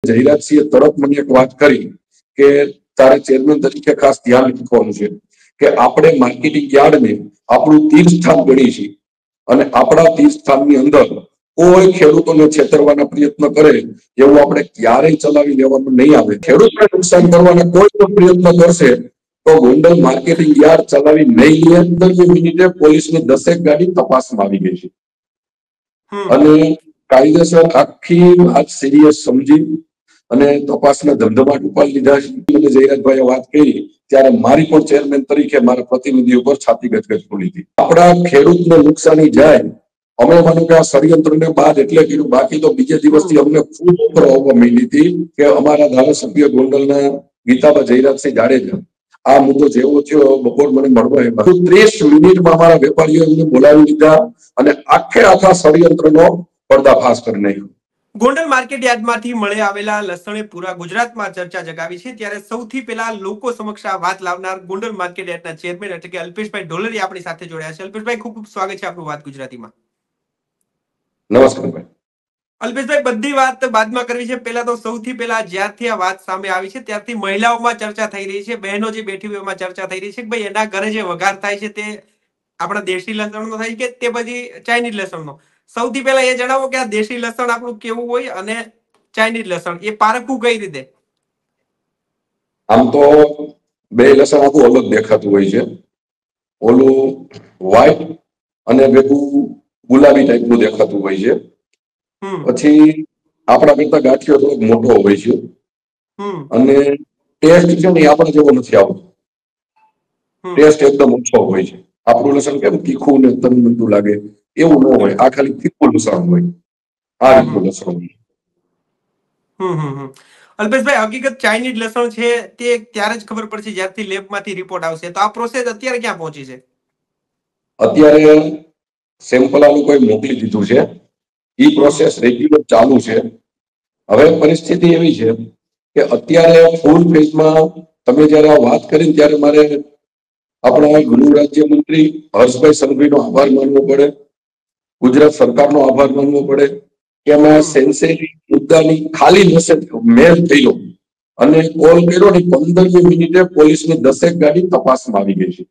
જયરાજસિંહે તરત મને એક વાત કરી કે તારે ચેરમેન તરીકે ખાસ ધ્યાન રાખવાનું છે કે આપણે માર્કેટિંગ યાર્ડને આપણું તીર્થ સ્થાન ગણી છીએ અને આપણા તીર્થ સ્થાનની અંદર કોઈ ખેડૂતોને છેતરવાના પ્રયત્ન કરે એવું આપણે ક્યારેય ચલાવી લેવાનું નહીં આવે. ખેડૂતને નુકસાન કરવાના કોઈ પણ પ્રયત્ન કરશે તો ગોંડલ માર્કેટિંગ યાર્ડ ચલાવી નહીં લે. 15 મિનિટે પોલીસની 10 ગાડી તપાસમાં આવી ગઈ છે અને કાયદેસર આખી વાત સિરિયસ સમજી અને તપાસના ધમધમાટ ઉપાડી લીધા છે. અને જયરાજભાઈએ વાત કરી ત્યારે મારી પણ ચેરમેન તરીકે મારા પ્રતિનિધિ ઉપર છાતી ગજગજ ખોલી હતી. આપણા ખેડૂતને નુકસાની જાય અમે માનો કે આ ષડયંત્રને બાદ એટલે કીધું, બાકી તો બીજે દિવસથી અમને ખૂબ ઓફર આવવા માંડી હતી કે અમારા ધારાસભ્ય ગોંડલના ગીતાબા જયરાજસિંહ જાડેજા આ મુદ્દો જેવો થયો બપોર મને મળવા આવ્યા. 30 મિનિટમાં અમારા વેપારીઓ એમને બોલાવી લીધા અને આખા ષડયંત્રનો પર્દાફાશ કરી નાખ્યો. ગોંડલ માર્કેટ યાર્ડમાંથી મળી આવેલા લસણે પૂરા ગુજરાતમાં ચર્ચા જગાવી છે. ત્યારે સૌથી પહેલા લોકો સમક્ષ આ વાત લાવનાર ગોંડલ માર્કેટ યાર્ડના ચેરમેન એટલે કે અલ્પેશભાઈ ઢોલરિયા આપણી સાથે જોડાયા છે. અલ્પેશભાઈ, ખૂબ ખૂબ સ્વાગત છે આપનું વાત ગુજરાતીમાં. નમસ્કાર ભાઈ. અલ્પેશભાઈ, બધી વાત બાદમાં કરવી છે. પહેલા તો સૌથી પહેલા જ્યારથી આ વાત સામે આવી છે ત્યારથી મહિલાઓમાં ચર્ચા થઈ રહી છે, બહેનો જે બેઠી હોય એમાં ચર્ચા થઈ રહી છે કે ભાઈ એના ઘરે જે વઘાર થાય છે તે આપણા દેશી લસણનો થાય કે તે પછી ચાઇનીઝ લસણનો. સૌથી પહેલા એ જણાવો કે આ દેશી લસણ આપણું કેવું હોય અને ચાઇનીઝ લસણ એ પારખવું કઈ રીતે? આમ તો બે લસણ આખું અલગ દેખાતું હોય છે. ઓલું વ્હાઈટ અને ભેગું ગુલાબી ટાઈપનું દેખાતું હોય છે. પછી આપણા કરતા ગાંઠિયો થોડોક મોટો હોય છે અને ટેસ્ટ છે ને આપણા જેવો નથી આવતો. ટેસ્ટ એકદમ ઓછો હોય છે. આપણું લસણ કેમ તીખું ને તનબંધું લાગે એવું ન હોય, આ ખાલી તીખું લસણ હોય. આ રીતનું લસણ હોય. અલ્પેશભાઈ, હકીકત ચાઇનીઝ લસણ છે તે ત્યારે જ ખબર પડશે જ્યારથી લેબમાંથી રિપોર્ટ આવશે. તો આ પ્રોસેસ અત્યારે ક્યાં પહોંચી છે? અત્યારે સેમ્પલ આ લોકોએ મોકલી દીધું છે. ઈ પ્રોસેસ રેગ્યુલર ચાલુ છે. હવે પરિસ્થિતિ એવી છે કે અત્યારે ફૂલ ફેઝમાં તમે જયારે આ વાત કરી ત્યારે મારે આપણા ગૃહ રાજ્યમંત્રી હર્ષભાઈ સંઘવીનો આભાર માનવો પડે, ગુજરાત સરકારનો આભાર માનવો પડે કે અમે સેન્સેરી મુદ્દાની ખાલી મેલ થયેલો અને કોલ કર્યો ને 15 મિનિટે પોલીસની 10 ગાડી તપાસમાં આવી ગઈ છે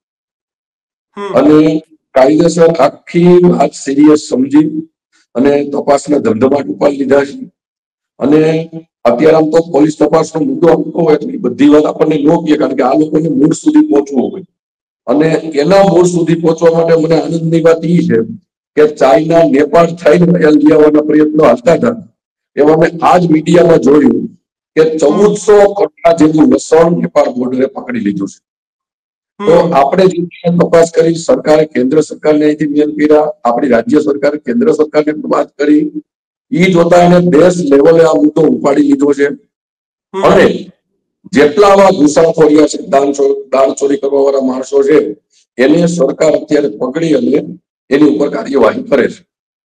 અને કાયદેસર આખી વાત સિરિયસ સમજી અને તપાસના ધમધમાટ ઉપાડી લીધા છે. અને અત્યારે આમ તો પોલીસ તપાસનો મુદ્દો આપતો હોય એટલે બધી વાત આપણને ન કહે, કારણ કે આ લોકોને મૂળ સુધી પહોંચવું હોય અને એના મૂળ સુધી પહોંચવા માટે મને આનંદની વાત એ છે કે ચાઇના, નેપાળ થઈને લઈ આવવાના પ્રયત્નો હાલતા હતા. એમાં મેં આજ મીડિયામાં જોયું કે 1400 કટ્ટા જેટલું લસણ નેપાળ બોર્ડરે પકડી લીધું છે. તો આપણે જે તપાસ કરી, સરકારે કેન્દ્ર સરકારને અહીંથી મેલ કર્યા, આપણી રાજ્ય સરકારે કેન્દ્ર સરકારને વાત કરી, ઈ જોતા એને દેશ લેવલે આ મુદ્દો ઉપાડી લીધો છે. અને જેટલા આવા ઘૂસાખોરિયા છે, દાણ ચોરી કરવા વાળા માણસો છે, એને સરકાર અત્યારે પકડી અને એની ઉપર કાર્યવાહી કરે છે.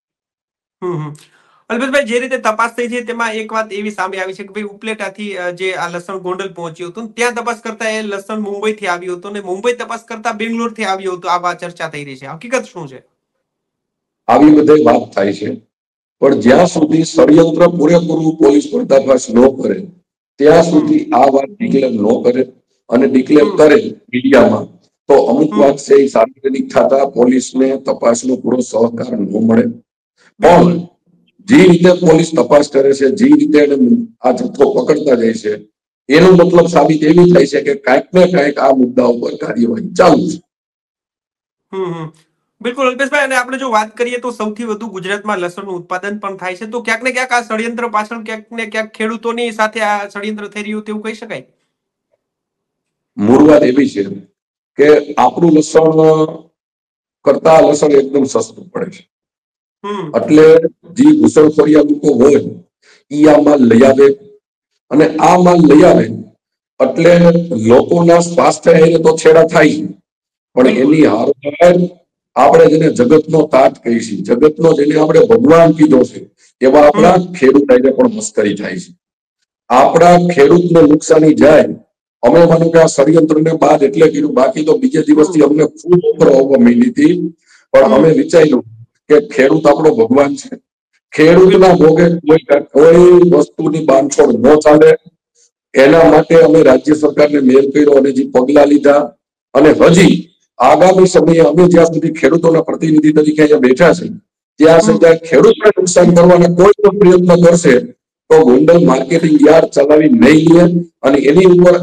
અલ્પેશભાઈ, જે રીતે તપાસ થઈ છે તેમાં એક વાત એવી સામે આવી છે કે ભાઈ ઉપલેટાથી જે આ લસણ ગોંડલ પહોંચ્યું હતું ત્યાં તપાસ કરતા એ લસણ મુંબઈથી આવ્યું હતું અને મુંબઈ તપાસ કરતા બેંગ્લોરથી આવ્યું હતું. આ વાત ચર્ચા થઈ રહી છે, હકીકત શું છે? આવી બધી વાત થાય છે, પણ જ્યાં સુધી ષડયંત્ર પૂરેપૂરું પોલીસ પર્દાફાશ ન કરે ત્યાં સુધી આ વાત ડિક્લેર ન કરે અને ડિક્લેર કરે મીડિયામાં તો અમુક વાત છે એ સાર્વજનિક થતા પોલીસને તપાસનો પૂરો સહકાર ન મળે. પણ જે રીતે પોલીસ તપાસ કરે છે, જે રીતે આ જથ્થો પકડતા જાય છે, એનો મતલબ સાબિત એવી થાય છે કે કાંઈક ને કાંઈક આ મુદ્દા ઉપર કાર્યવાહી ચાલુ છે. બિલકુલ અલ્પેશભાઈ, અને આપણે જો વાત કરીએ તો સૌથી વધુ ગુજરાતમાં લસણનું ઉત્પાદન પણ થાય છે. તો ક્યાંક ને ક્યાંક આ ષડયંત્ર પાછળ ક્યાંક ને ક્યાંક ખેડૂતોની સાથે આ ષડયંત્ર થઈ રહ્યું તેવું કહી શકાય. મૂળ વાત એવી છે કે આપણું લસણ કરતા લસણ એકદમ સસ્તું પડે છે. એટલે જે ઘૂસણખોરિયા લોકો હોય ઈ આ માલ લઈ આવે અને આ માલ લઈ આવે એટલે લોકોના સ્વાસ્થ્ય એને તો છેડા થાય, પણ એની હાર આપણે જેને જગતનો તાત કહી છીએ, જગતનો જેને આપણે ભગવાન કીધો છે, એવા આપણા ખેડૂત પણ મસ્કરી થાય છે. આપણા ખેડૂતને નુકસાની જાય અમે માનો કે આ ષડયંત્રને બાદ એટલે કીધું, બાકી તો બીજે દિવસથી અમને ખૂબ ઓફર આવવા માંડી હતી, પણ અમે વિચાર્યું કે ખેડૂત આપણો ભગવાન છે, ખેડૂતના ભોગે કોઈ વસ્તુની બાંધછોડ ન ચાલે એના માટે અમે રાજ્ય સરકારને મેલ કર્યો અને જે પગલા લીધા અને હજી આગામી સમયે અમે જ્યાં સુધી ખેડૂતોના પ્રતિનિધિ તરીકે અહીંયા બેઠા છે ત્યાં સુધી ખેડૂતને નુકસાન કરવાના કોઈ પણ પ્રયત્ન કરશે તો ગોંડલ માર્કેટિંગ યાર્ડ ચલાવી નહીં લે અને એની ઉપર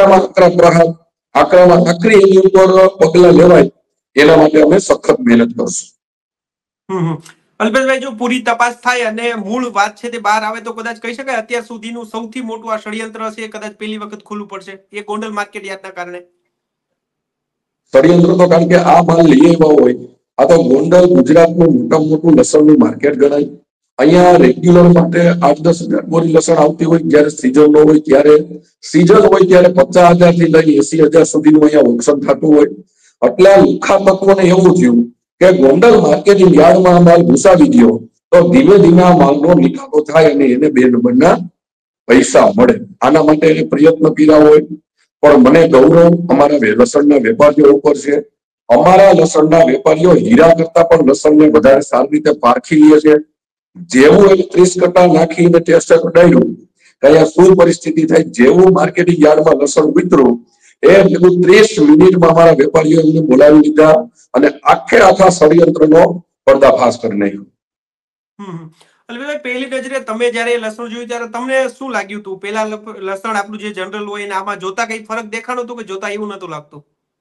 આકરી એની ઉપર પગલા લેવાય એના માટે અમે સખત મહેનત કરશું. અલ્પેશભાઈ, જો પૂરી તપાસ થાય અને મૂળ વાત છે તે બહાર આવે તો કદાચ કહી શકાય અત્યાર સુધીનું સૌથી મોટું આ ષડયંત્ર છે કદાચ પહેલી વખત ખુલ્લું પડશે એ ગોંડલ માર્કેટ યાર્ડના કારણે. ષડયંત્ર તો કારણ કે આ માલ લઈ આવ્યા હોય, આ તો ગોંડલ ગુજરાતનું મોટામાં મોટું લસણનું માર્કેટ ગણાય. અહીંયા રેગ્યુલર માટે 8-10 હજાર બોરી લસણ આવતી હોય, જયારે સિઝન ન હોય ત્યારે 50,000 થી લઈ 80,000 સુધીનું અહીંયા ઓપ્શન થતું હોય. એટલે લુખા તત્વોને એવું થયું કે ગોંડલ માર્કેટિંગ યાર્ડમાં માલ ઘુસાવી દો તો ધીમે ધીમે આ માલનો નિકાલો થાય અને એને 2 નંબરના પૈસા મળે. આના માટે એને પ્રયત્ન કર્યા હોય, પણ મને ગૌરવ અમારા લસણના વેપારીઓ ઉપર છે. અમારા લસણના વેપારીઓ હીરા કરતા પણ લસણને વધારે સારી રીતે પારખી લે છે. જેવું એને 30 કટ્ટા નાખીને ટેસ્ટ કઢાયું અહીંયા શું પરિસ્થિતિ થાય, જેવું માર્કેટિંગ યાર્ડમાં લસણ ઉતર્યું એ 30 મિનિટમાં અમારા વેપારીઓ એમને બોલાવી લીધા અને આખા ષડયંત્રનો પર્દાફાશ કરી નાખ્યો. અલ્પેશભાઈ, પહેલી નજરે તમે જયારે લસણ જોયું ત્યારે તમને શું લાગ્યું હતું? પેલા લસણ આપણું જે જનરલ હોય ને આમાં જોતા કઈ ફરક દેખાડો હતો કે જોતા એવું નતું લાગતું?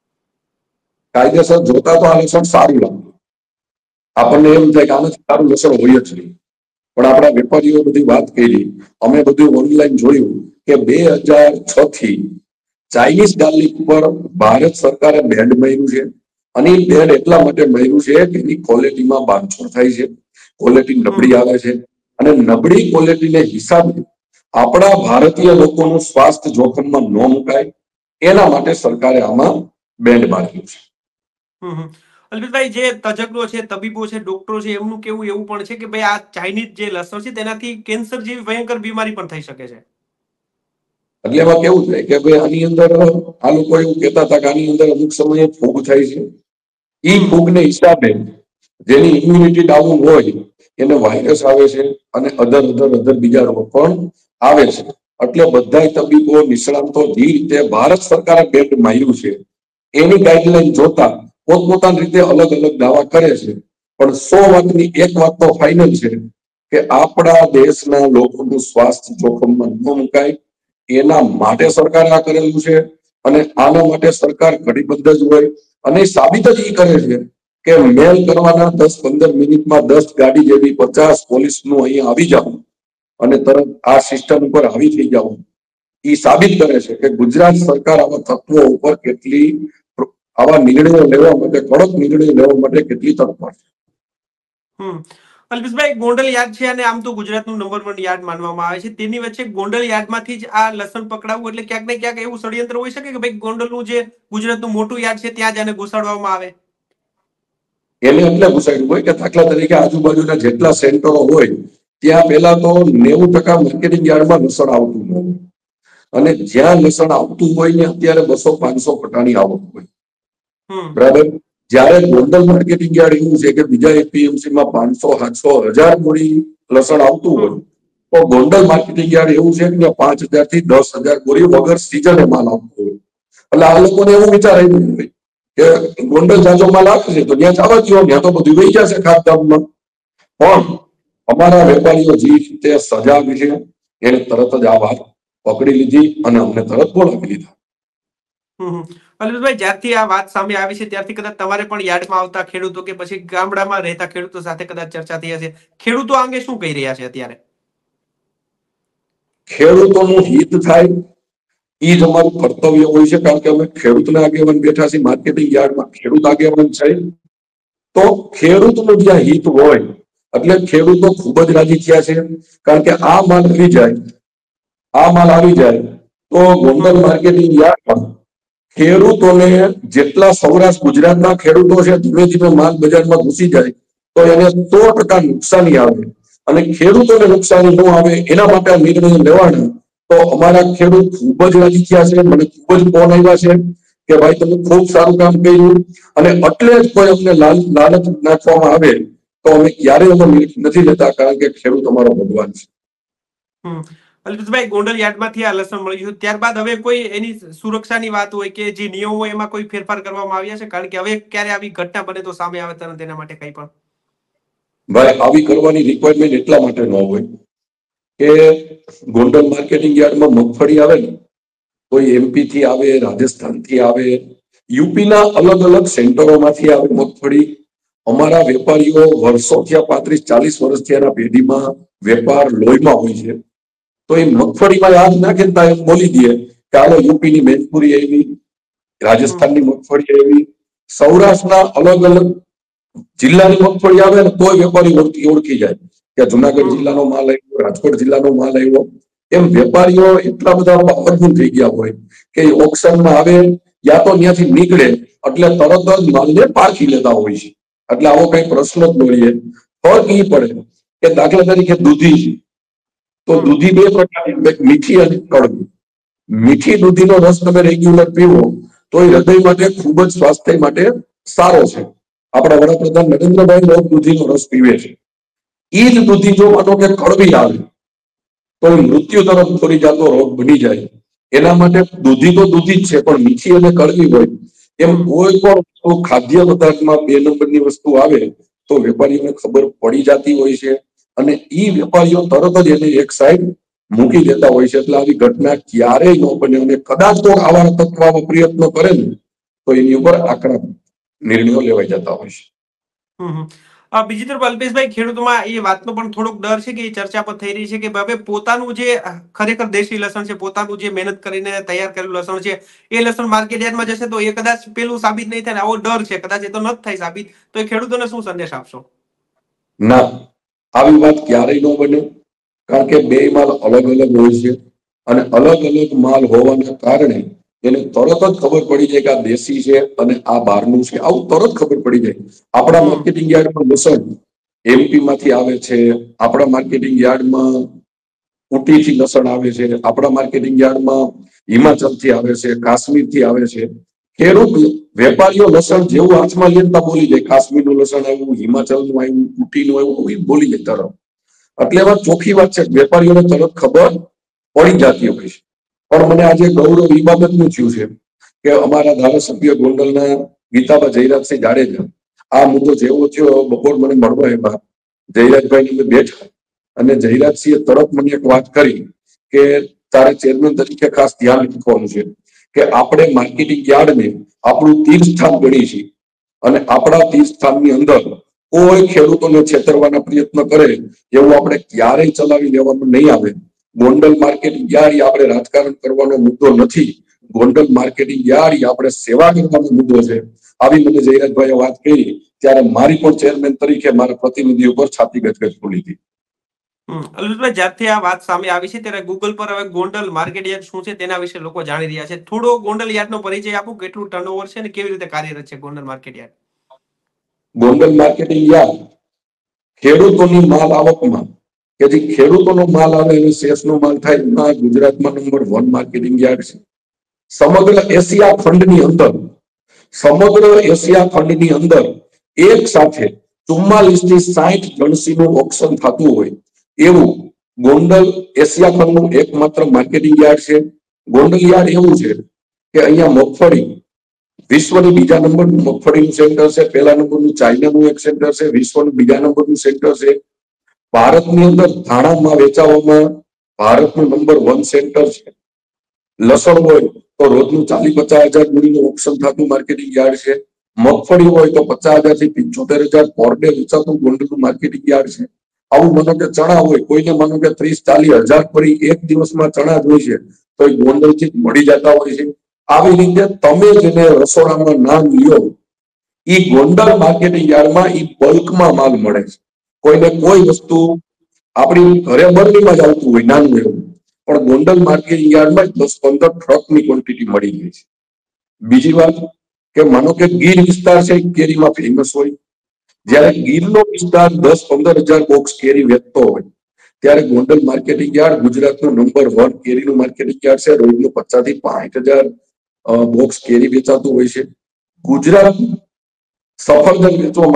કાયદેસર જોતા તો આ લસણ સારું લાગતું, આપણને એમ થાય કે આનાથી સારું લસણ હોય જ નહીં. પણ આપણા વેપારીઓ બધી વાત કરી, અમે બધું ઓનલાઈન જોયું કે 2006 થી ચાઇનીઝ ગાર્લિક પર ભારત સરકારે બેન્ડ માર્યું છે અને એ બેન્ડ એટલા માટે માર્યું છે કે એની ક્વોલિટીમાં બાંધછોડ થાય છે, ક્વોલિટી નબળી આવે છે અને નબળી ક્વોલિટીને હિસાબે આપણા ભારતીય લોકોનું સ્વાસ્થ્ય જોખમમાં ન મુકાય એના માટે સરકારે આમાં બેન્ડ માર્યું છે. અલ્પેશભાઈ, જે તજજ્ઞો છે, તબીબો છે, ડોક્ટરો છે, એમનું કેવું એવું પણ છે કે ભાઈ આ ચાઇનીઝ જે લસણ છે તેનાથી કેન્સર જેવી ભયંકર બીમારી પણ થઈ શકે છે. એટલે એમાં કેવું થાય કે ભાઈ આની અંદર આ લોકો એવું કહેતા હતા કે આની અંદર અમુક સમયે ફૂગ થાય છે. એ ફૂગને હિસાબે જેની ઇમ્યુનિટી ડાઉન હોય એને વાયરસ આવે છે અને અધર બીજા રોગ પણ આવે છે. એટલે બધા તબીબો નિષ્ણાંતો જે રીતે ભારત સરકારે બેન્ડ માર્યું છે એની ગાઈડલાઈન જોતા પોતપોતાની રીતે અલગ અલગ દાવા કરે છે. પણ 100 વાતની એક વાત તો ફાઇનલ છે કે આપણા દેશના લોકોનું સ્વાસ્થ્ય જોખમમાં ન મુકાય એના માટે સરકારે આ કરેલું છે અને આના માટે સરકાર કટિબદ્ધ જ હોય અને સાબિત જ એ કરે છે કે મેલ કરવાના 10-15 મિનિટમાં 10 ગાડી જેવી 50 પોલીસનું અહીંયા આવી જાવ અને તરત આ સિસ્ટમ ઉપર આવી થઈ જાવ. એ સાબિત કરે છે કે ગુજરાત સરકાર આવા તત્વો ઉપર કેટલી આવા નિર્ણયો લેવા માટે, કડક નિર્ણયો લેવા માટે કેટલી તત્પર છે. અલ્પેશભાઈ, ગોંડલ યાર્ડ છે અને આમ તો ગુજરાતનું નંબર 1 યાર્ડ માનવામાં આવે છે. તેની વચ્ચે ગોંડલ યાર્ડમાંથી જ આ લસણ પકડાવવું એટલે ક્યાંક ને ક્યાંક એવું ષડયંત્ર હોઈ શકે કે ભાઈ ગોંડલનું જે ગુજરાતનું મોટું યાર્ડ છે ત્યાં જ આને ઘુસાડવામાં આવે. એને એટલે ઘુસાડ્યું હોય કે દાખલા તરીકે આજુબાજુના જેટલા સેન્ટરો હોય ત્યાં પહેલા તો 90% માર્કેટિંગ યાર્ડમાં લસણ આવતું ન હોય અને જ્યાં લસણ આવતું હોય ને અત્યારે 200-500 કટ્ટાની આવક હોય. બરાબર. જયારે ગોંડલ માર્કેટિંગ યાર્ડ એવું છે કે બીજા એપીએમસીમાં 500-700-1000 બોરી લસણ આવતું હોય તો ગોંડલ માર્કેટિંગ યાર્ડ એવું છે કે 5,000 થી 10,000 બોરી વગર સિઝને માલ આવતો હોય. એટલે આ લોકોને એવું વિચાર આવ્યું હોય કે ગોંડલ જાજો માલ આવે છે તો ત્યાં જવા દો, ત્યાં તો બધું વહી જશે ખાતદામમાં. પણ અમારા વેપારીઓ જે રીતે સજાગ છે એને તરત જ આ વાત પકડી લીધી અને અમને તરત બોલાવી લીધા. અલ્પેશભાઈ, જ્યારથી આ વાત સામે આવી છે ત્યારથી કદાચ તમારે પણ યાર્ડમાં આવતા ખેડૂતો કે પછી ગામડામાં રહેતા ખેડૂતો સાથે કદાચ ચર્ચા થઈ હશે. ખેડૂતો અંગે શું કહી રહ્યા છે અત્યારે? ખેડૂતોનું હિત થાય એ જ અમારું કર્તવ્ય હોય છે, કારણ કે અમે ખેડૂતના આગેવાન બેઠા છીએ માર્કેટિંગ યાર્ડમાં, ખેડૂત આગેવાન છે તો ખેડૂતનું જ્યાં હિત હોય એટલે ખેડૂતો ખૂબ જ રાજી થયા છે. કારણ કે આ માલ આવી જાય તો ગોંડલ માર્કેટિંગ યાર્ડમાં ખેડૂતોને જેટલા સૌરાષ્ટ્ર ગુજરાતના ખેડૂતો છે ધીમે ધીમે માલ બજારમાં ઘૂસી જાય તો એને 100% નુકસાની આવે અને ખેડૂતોને નુકસાની ન આવે એના માટે આ નિર્ણય લેવાના. તો અમારા ખેડૂત ખૂબ જ રાજી થયા છે. મને ખૂબ જ ફોન આવ્યા છે કે ભાઈ તમે ખૂબ સારું કામ કર્યું અને એટલે જ કોઈ અમને લાલચ નાખવામાં આવે તો અમે ક્યારેય એનો નિર્ણય નથી લેતા, કારણ કે ખેડૂત અમારો ભગવાન છે. અલ્પેશભાઈ, ગોંડલ યાર્ડમાંથી આ લસણ મળ્યું, ત્યારબાદ હવે કોઈ એની સુરક્ષાની વાત હોય કે જે નિયમ હોય એમાં કોઈ ફેરફાર કરવામાં આવ્યા છે? કારણ કે હવે ક્યારે આવી ઘટના બને તો સામે આવે તરત એના માટે કંઈ પણ ભાઈ આવી કરવાની રિક્વાયરમેન્ટ એટલા માટે ન હોય કે ગોંડલ માર્કેટિંગ યાર્ડમાં મગફળી આવે ને, કોઈ એમપી થી આવે, રાજસ્થાન થી આવે, યુપીના અલગ અલગ સેન્ટરોમાંથી આવે મગફળી. અમારા વેપારીઓ વર્ષોથી, 35-40 વર્ષથી એના પેઢીમાં વેપાર લોહીમાં હોય છે. તો એ મગફળીમાં યાદ નાખે ને એમ બોલી દે કે હાલો યુપીની મેનપુરી આવી, રાજસ્થાનની મગફળી આવી, સૌરાષ્ટ્રના અલગ અલગ જિલ્લાની મગફળી આવે ને કોઈ વેપારી ઓળખી જાય કે જુનાગઢ જિલ્લાનો માલ આવ્યો, રાજકોટ જિલ્લાનો માલ આવ્યો. એમ વેપારીઓ એટલા બધા મજબૂત થઈ ગયા હોય કે ઓક્શનમાં આવે યા તો ત્યાંથી નીકળે એટલે તરત જ માલને પારખી લેતા હોય છે. એટલે આવો કઈ પ્રશ્ન જ ન રહે. ફરક એ પડે કે દાખલા તરીકે દૂધી છે, તો દૂધી બે પ્રકારની, એક મીઠી અને કડવી. મીઠી દૂધીનો રસ તમે રેગ્યુલર પીવો તો એ હૃદય માટે ખૂબ જ સ્વાસ્થ્ય માટે સારો છે. આપણા વડાપ્રધાન નરેન્દ્રભાઈ રોજ દૂધીનો રસ પીવે છે. એ જ દૂધી જો માનો કે કડવી આવે તો એ મૃત્યુ તરફ દોરી જતો રોગ બની જાય. એના માટે દૂધી તો દૂધી જ છે, પણ મીઠી અને કડવી હોય એમ કોઈ પણ વસ્તુ ખાદ્ય પદાર્થમાં 2 નંબરની વસ્તુ આવે તો વેપારીઓને ખબર પડી જતી હોય છે, અને એ વેપારીઓ તરત જ એને એક સાઈડ મૂકી દેતા હોય છે. એટલે આવી ઘટના ક્યારેય ન બને, અને કદાચ તો આવા તત્વ પ્રયત્નો કરે ને તો એની ઉપર આકરા નિર્ણયો લેવાઈ જતા હોય છે. બીજી તરફ અલ્પેશભાઈ, ખેડૂતોમાં એ વાતનો પણ થોડોક ડર છે કે એ ચર્ચા પર થઈ રહી છે કે હવે પોતાનું જે ખરેખર દેશી લસણ છે, પોતાનું જે મહેનત કરીને તૈયાર કરેલું લસણ છે, એ લસણ માર્કેટ યાર્ડમાં જશે તો એ કદાચ પેલું સાબિત નહીં થાય, આવો ડર છે. કદાચ એ તો ન થાય સાબિત, તો એ ખેડૂતોને શું સંદેશ આપશો? ના, આવી વાત ક્યારેય ન બને, કારણ કે બે માલ અલગ અલગ હોય છે, અને અલગ અલગ માલ હોવાના કારણે એને તરત જ ખબર પડી જાય કે આ દેશી છે અને આ બહારનું છે. આવું તરત ખબર પડી જાય. આપણા માર્કેટિંગ યાર્ડમાં લસણ એમપી માંથી આવે છે, આપણા માર્કેટિંગ યાર્ડમાં ઉટીથી લસણ આવે છે, આપણા માર્કેટિંગ યાર્ડમાં હિમાચલથી આવે છે, કાશ્મીરથી આવે છે. ખેડૂત વેપારીઓ લસણ જેવું હાથમાં લેતા બોલી જાય કાશ્મીરનું લસણ આવ્યું, હિમાચલનું આવ્યું, ઉટીનું આવ્યું, એ બોલી જાય તરત. એટલે એમાં ચોખ્ખી વાત છે, વેપારીઓને તરત ખબર પડી જતી હોય છે. પણ મને આજે ગૌરવ એ બાબતનું થયું છે કે અમારા ધારાસભ્ય ગોંડલના ગીતાબા જયરાજસિંહ જાડેજા આ મુદ્દો જેવો થયો બપોર મને મળવા આવ્યા, જયરાજભાઈ બેઠા, અને જયરાજસિંહે તરત મને એક વાત કરી કે તારે ચેરમેન તરીકે ખાસ ધ્યાન રાખવાનું છે કે આપણે માર્કેટિંગ યાર્ડને આપણું તીર્થ સ્થાન ગણી છીએ, અને આપણા તીર્થ સ્થાનની અંદર કોઈ ખેડૂતોને છેતરવાના પ્રયત્ન કરે એવું આપણે ક્યારેય ચલાવી લેવાનું નહીં આવે. ગોંડલ માર્કેટિંગ યાર્ડ આપણે રાજકારણ કરવાનો મુદ્દો નથી. ગોંડલ માર્કેટિંગ યાર્ડ આપણે સેવા કરવાનો મુદ્દો છે. આવી મને જયરાજભાઈએ વાત કરી ત્યારે મારી પણ ચેરમેન તરીકે મારા પ્રતિનિધિ ઉપર છાતી ગજગજ ફૂલી હતી. અલ્પેશભાઈ, જ્યારથી આ વાત સામે આવી છે ત્યારે ગૂગલ પર હવે ગોંડલ માર્કેટ યાર્ડ શું છે તેના વિશે લોકો જાણી રહ્યા છે. થોડો ગોંડલ યાર્ડનો પરિચય આપો, કેટલું ટર્નઓવર છે અને કેવી રીતે કાર્યરત છે Gondal market yard? Gondal marketing yard ખેડૂતોની માલ આવકમાં, કે જે ખેડૂતોનો માલ આવે અને શેષનો માલ થાય એમાં ગુજરાતમાં નંબર 1 માર્કેટિંગ યાર્ડ છે. સમગ્ર એશિયા ખંડની અંદર એક સાથે 44 થી 60 ગણસીનું ઓક્શન થતું હોય એવું ગોંડલ એશિયા ખંડનું એકમાત્ર માર્કેટિંગ યાર્ડ છે. ગોંડલ યાર્ડ એવું છે કે અહીંયા મગફળી વિશ્વની બીજા નંબરનું મગફળીનું સેન્ટર છે, પહેલા નંબરનું ચાઇનાનું એક સેન્ટર છે, વિશ્વનું બીજા નંબરનું સેન્ટર છે. ભારતની અંદર ધાણામાં વેચાવામાં ભારતનું નંબર 1 સેન્ટર છે. લસણ હોય તો રોજનું 40-50 હજાર ગુણીનું ઓક્શન થતું માર્કેટિંગ યાર્ડ છે. મગફળી હોય તો 50,000 થી 75,000 પર ડે વેચાતું ગોંડલનું માર્કેટિંગ યાર્ડ છે. આવું માનો કે ચણા હોય, કોઈને માનો કે 30-40 હજાર પરી એક દિવસમાં ચણા જ હોય છે તો એ ગોંડલથી મળી જતા હોય છે. આવી રીતે તમે જેને રસોડામાં નામ લ્યો એ ગોંડલ માર્કેટિંગ યાર્ડમાં એ બલ્કમાં માલ મળે છે. કોઈને કોઈ વસ્તુ આપણી ઘરે બરણીમાં જ આવતું હોય નાનું એવું, પણ ગોંડલ માર્કેટિંગ યાર્ડમાં 10-15 ટ્રકની ક્વોન્ટિટી મળી ગઈ છે. બીજી વાત કે માનો કે ગીર વિસ્તાર છે કેરીમાં ફેમસ હોય, જ્યારે ગીરનો વિસ્તાર 10-15 હજાર બોક્સ કેરી વેચતો હોય ત્યારે ગોંડલ માર્કેટિંગ યાર્ડ ગુજરાતનું નંબર 1 કેરીનું માર્કેટિંગ યાર્ડ છે. રોજનું 50 થી 65 હજાર બોક્સ કેરી વેચાતું હોય છે. ગુજરાત સફરજન વેચવામાં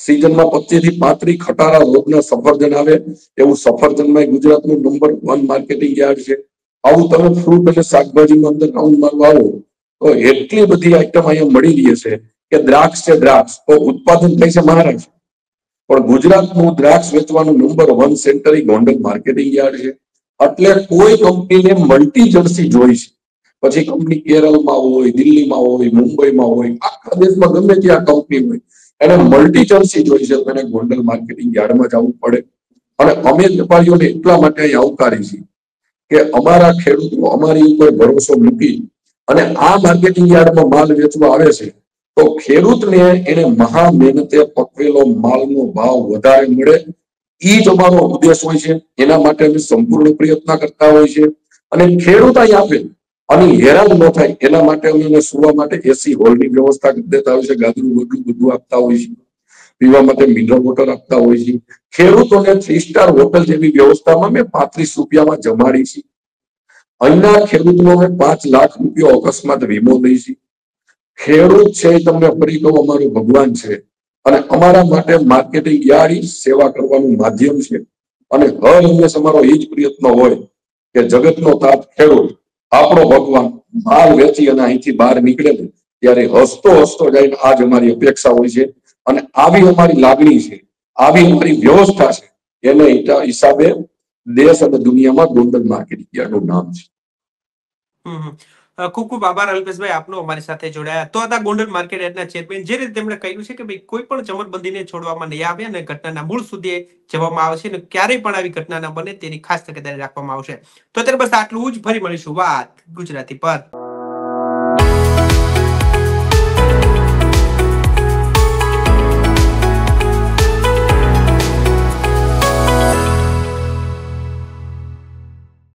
સિઝનમાં 25 થી 35 ખટારા રોજના સફરજન આવે, એવું સફરજનમાં ગુજરાતનું નંબર 1 માર્કેટિંગ યાર્ડ છે. આવું તમે ફ્રૂટ અને શાકભાજીમાં અંદર રાઉન્ડ મારવા આવો તો એટલી બધી આઈટમ અહીંયા મળી રહી છે કે દ્રાક્ષ છે, દ્રાક્ષ તો ઉત્પાદન થાય છે મહારાષ્ટ્ર, પણ ગુજરાતનું દ્રાક્ષ વેચવાનું નંબર 1 સેન્ટર એ ગોંડલ માર્કેટિંગ યાર્ડ છે. એટલે કોઈ કંપનીને મલ્ટી જર્સી જોઈ છે, પછી કંપની કેરળમાં હોય, દિલ્હીમાં હોય, મુંબઈમાં હોય, આખા દેશમાં ગમે ત્યાં કંપની હોય, એને મલ્ટી જર્સી જોઈ છે તો એને ગોંડલ માર્કેટિંગ યાર્ડમાં જવું પડે. અને અમે વેપારીઓને એટલા માટે અહીં આવકારી છીએ કે અમારા ખેડૂતો અમારી ઉપર ભરોસો મૂકી અને આ માર્કેટિંગ યાર્ડમાં માલ વેચવા આવે છે તો ખેડૂતને એને મહા મહેનતે પકવેલો માલનો ભાવ વધારે મળે, એ જ અમારો ઉદ્દેશ હોય છે. એના માટે અમે સંપૂર્ણ પ્રયત્ન કરતા હોય છે. અને ખેડૂત અહીં આપે અને હેરાન ન થાય એના માટે અમે એને સુવા માટે એસી હોલની વ્યવસ્થા કરી દેતા હોય છે, ગાદરું બધું બધું આપતા હોય છે, પીવા માટે મિનરલ વોટર આપતા હોય છે. ખેડૂતોને 3 સ્ટાર હોટલ જેવી વ્યવસ્થામાં મેં 35 રૂપિયામાં જમાડી છે. અહીંના ખેડૂતોને 5 લાખ રૂપિયા અકસ્માત વીમો દઈ છે. ખેડૂત છે તમને ફરી કહું અમારું ભગવાન છે અને અમારા માટે માર્કેટિંગ યાર્ડ સેવા કરવાનું માધ્યમ છે. અને હર હંમેશ અમારો એ જ પ્રયત્ન હોય કે જગતનો તાત ખેડૂત આપણો ભગવાન માલ વેચી અને અહીંથી બહાર નીકળે ને ત્યારે હસતો હસતો જાય, આજ અમારી અપેક્ષા હોય છે. અને આવી અમારી લાગણી છે, આવી અમારી વ્યવસ્થા છે, એને હિસાબે દેશ અને દુનિયામાં ગોંડલ માર્કેટિંગ યાર્ડનું નામ છે. ખૂબ ખૂબ આભાર અલ્પેશભાઈ આપનો અમારી સાથે જોડાયા. તો હતા ગોંડલ માર્કેટ યાર્ડના ચેરમેન. જે રીતે તેમણે કહ્યું છે કે ભાઈ કોઈ પણ ચમરબંધીને છોડવામાં નહીં આવે અને ઘટનાના મૂળ સુધી જવામાં આવશે અને ક્યારેય પણ આવી ઘટના ન બને તેની ખાસ તકેદારી રાખવામાં આવશે. તો અત્યારે બસ આટલું જ. ફરી મળીશું વાત ગુજરાતી પર.